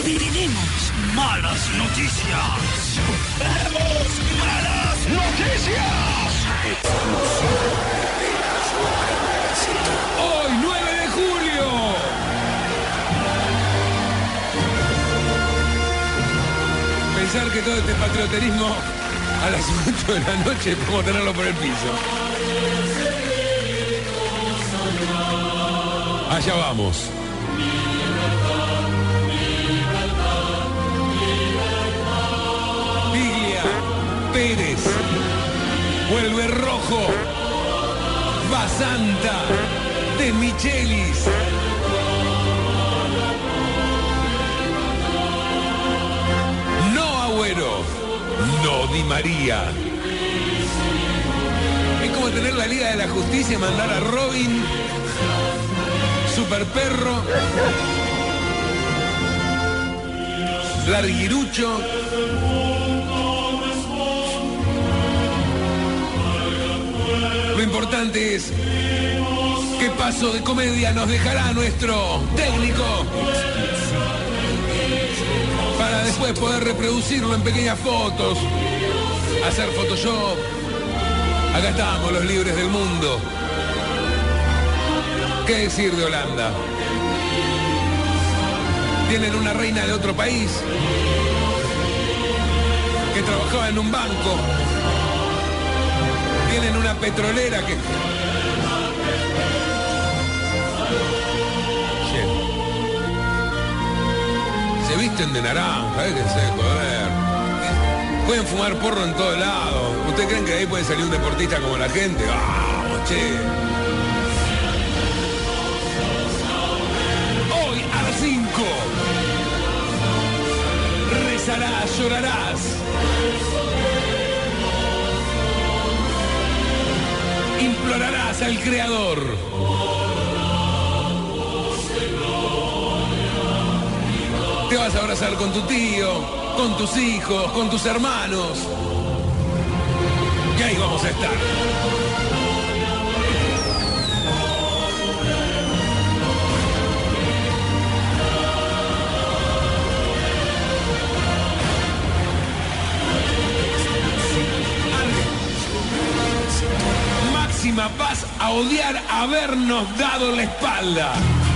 Tenemos malas noticias. ¡Tenemos malas noticias! Hoy, 9 de julio. Pensar que todo este patrioterismo a las 8 de la noche podemos tenerlo por el piso. Allá vamos. Biglia, Pérez, vuelve Rojo, Basanta, De Michelis. No Agüero, no Di María. Es como tener la Liga de la Justicia y mandar a Robin, Super Perro, Larguirucho, lo importante es qué paso de comedia nos dejará nuestro técnico para después poder reproducirlo en pequeñas fotos, hacer Photoshop. Acá estamos, los libres del mundo. ¿Qué decir de Holanda? Tienen una reina de otro país que trabajaba en un banco. Tienen una petrolera que... Se visten de naranja, déjense de joder. Pueden fumar porro en todo lado. ¿Ustedes creen que de ahí puede salir un deportista como la gente? ¡Vamos, che! Hoy a las 5 rezarás, llorarás. Implorarás al Creador. Te vas a abrazar con tu tío, con tus hijos, con tus hermanos. Y ahí vamos a estar. Máxima, vas a odiar habernos dado la espalda.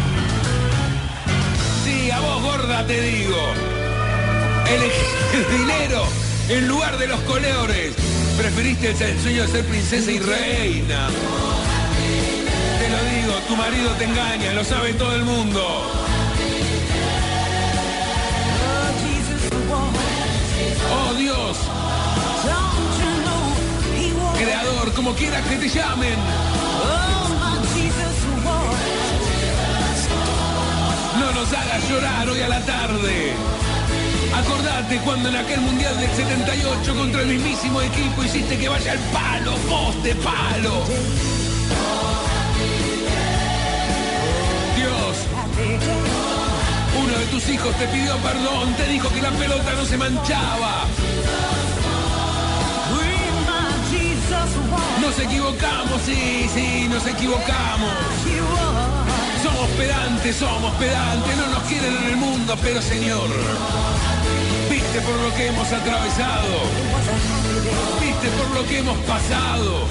Sí, a vos, gorda, te digo. Elegí el dinero en lugar de los colores. Preferiste el sueño de ser princesa y reina. Te lo digo, tu marido te engaña, lo sabe todo el mundo. Oh, Dios. Creador, como quieras que te llamen. No nos hagas llorar hoy a la tarde. Acordate cuando en aquel Mundial del 78 contra el mismísimo equipo hiciste que vaya al palo, poste, palo. Dios, uno de tus hijos te pidió perdón, te dijo que la pelota no se manchaba. Nos equivocamos, sí, nos equivocamos. Somos pedantes, no nos quieren en el mundo, pero Señor, viste por lo que hemos atravesado, viste por lo que hemos pasado.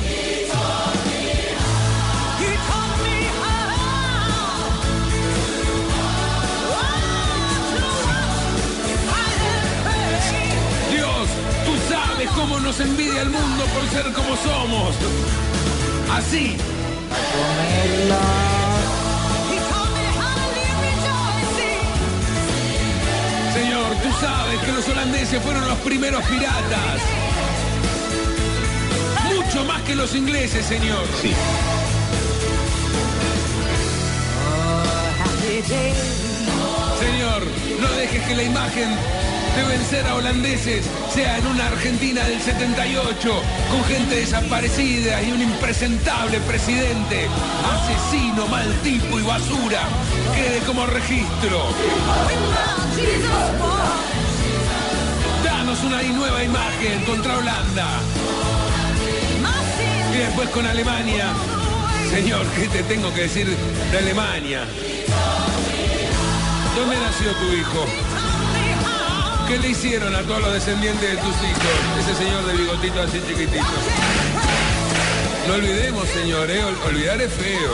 Dios, tú sabes cómo nos envidia el mundo por ser como somos. Así. Señor, tú sabes que los holandeses fueron los primeros piratas. Mucho más que los ingleses, Señor. Sí. Señor, no dejes que la imagen de vencer a holandeses sea en una Argentina del 78, con gente desaparecida y un impresentable presidente, asesino, mal tipo y basura, quede como registro. Danos una nueva imagen contra Holanda. Y después con Alemania. Señor, ¿qué te tengo que decir de Alemania? ¿Dónde nació tu hijo? ¿Qué le hicieron a todos los descendientes de tus hijos? Ese señor de bigotito así chiquitito. No olvidemos, señor, olvidar es feo.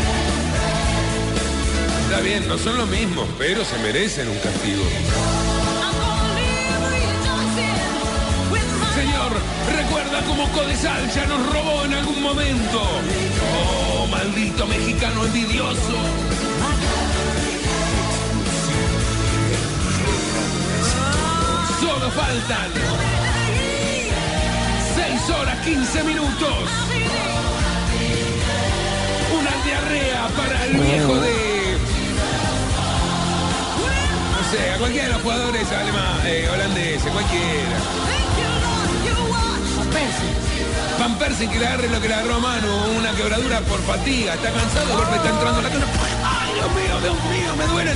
Está bien, no son lo mismo, pero se merecen un castigo. Señor, recuerda cómo Codesal ya nos robó en algún momento. Oh, maldito mexicano envidioso. Solo faltan 6 horas 15 minutos. Una diarrea para el viejo de... No sé, a cualquiera de los jugadores holandeses, cualquiera. Van Persie, que le agarre lo que le agarró a mano, una quebradura por fatiga, está cansado, de golpe está entrando a la casa. ¡Ay, Dios mío, me duelen!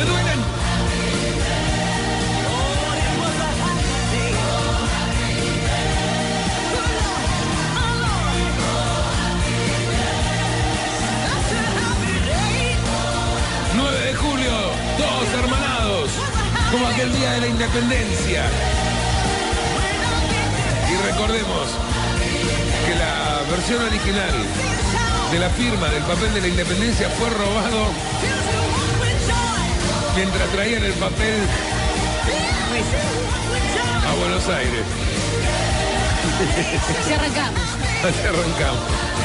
9 de julio, todos hermanados, como aquel día de la independencia. Y recordemos que la versión original de la firma del papel de la independencia fue robado mientras traían el papel a Buenos Aires. Así arrancamos. Así arrancamos.